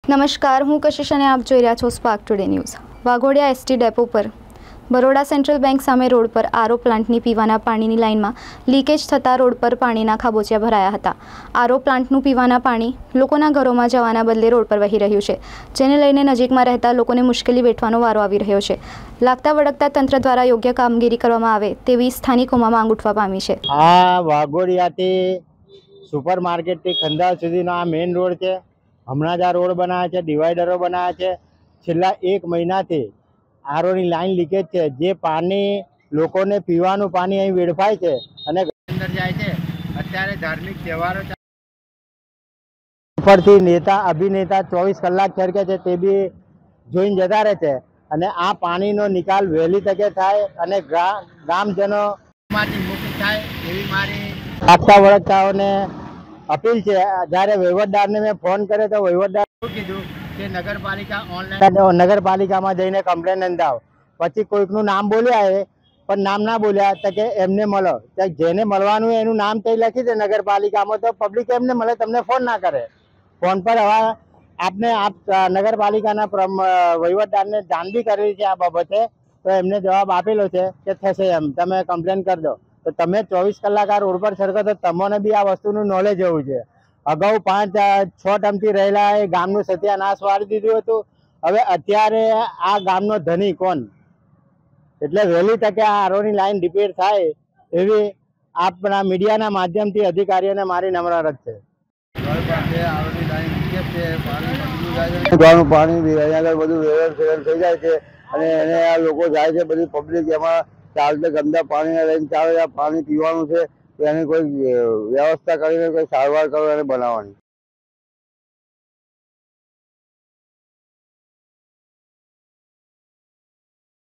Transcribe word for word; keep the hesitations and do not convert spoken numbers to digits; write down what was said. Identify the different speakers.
Speaker 1: નમસ્કાર, હું કશિશ અને આપ જોઈ રહ્યા છો spark today news. Waghodia ST depot પર બરોડા સેન્ટ્રલ બેંક સામે રોડ પર આરઓ પ્લાન્ટની પીવાના પાણીની લાઇનમાં લીકેજ થતાં રોડ પર પાણીના ખાબોચિયા ભરાયા હતા। આરઓ પ્લાન્ટનું પીવાના પાણી લોકોના ઘરોમાં જવાના બદલે રોડ પર વહી રહ્યું છે, જેને લઈને નજીકમાં રહેતા લોકોને મુશ્કેલી વેઠવાનો વારો આવી રહ્યો છે। લાગતા વળગતા તંત્ર દ્વારા યોગ્ય કામગીરી કરવામાં આવે તેવી સ્થાનિકોમાં માંગ ઉઠવા પામી છે।
Speaker 2: આ વાઘોડિયાથી સુપર માર્કેટથી ખંડાલ સુધીનો આ મેઇન રોડ છે। હમણાં જ આ રોડ બનાવ્યા છે, ડિવાઈડરો બનાવ્યા છે। છેલ્લા એક મહિનાથી આરોની લાઈન લીકેજ છે, જે પાણી લોકોને પીવાનું પાણી અહીં વેડફાય છે અને અંદર જાય છે। અત્યારે ધાર્મિક તહેવારો પરથી નેતા અભિનેતા ચોવીસ કલાક છરકે છે, તે બી જોઈને જતા રહે છે અને આ પાણીનો નિકાલ વહેલી તકે થાય અને ગામજનોમાંથી મુક્ત થાય એવી મારી લાગતા વળગતાઓને અપીલ છે। જ્યારે વહીવટદારને મેં ફોન કર્યો તો વહીવટદાર કીધું કે નગરપાલિકા ઓનલાઈન નગરપાલિકામાં જઈને કમ્પ્લેન નોંધાવ। પછી કોઈકનું નામ બોલ્યા એ પણ નામ ના બોલ્યા તો કે એમને મળો, જેને મળવાનું એનું નામ તે લખી દે નગરપાલિકામાં, તો પબ્લિક એમને મળે, તમને ફોન ના કરે। ફોન પર હવે આપને આપ નગરપાલિકાના વહીવટદારને જાણ બી કરેલી છે આ બાબતે, તો એમને જવાબ આપેલો છે કે થશે એમ, તમે કમ્પ્લેન કરી દો। તો તમે ચોવીસ કલાક આ રોડ પર સરકો તો તમને બી આ વસ્તુનું નોલેજ હોવું છે। અગાઉ પાંચ છ ટર્મથી રહેલા એ ગામનું સત્યાનાશ વાળી દીધું હતું, હવે અત્યારે આ ગામનો ધની કોણ? એટલે વહેલી તકે આ આરોની લાઈન રિપેર થાય એવી આપણા મીડિયાના માધ્યમથી અધિકારીઓને મારી નમ્ર અરજ છે। પાણી અહીંયા આગળ બધું વેવર ફેવર થઈ જાય છે અને એને આ લોકો જાય છે, બધી પબ્લિક એમાં ચાલતે ગંદા પાણી લઈને ચાલે, આ પાણી પીવાનું છે, એની કોઈ વ્યવસ્થા કરીને કોઈ સારવાર કરો એને બનાવવાની।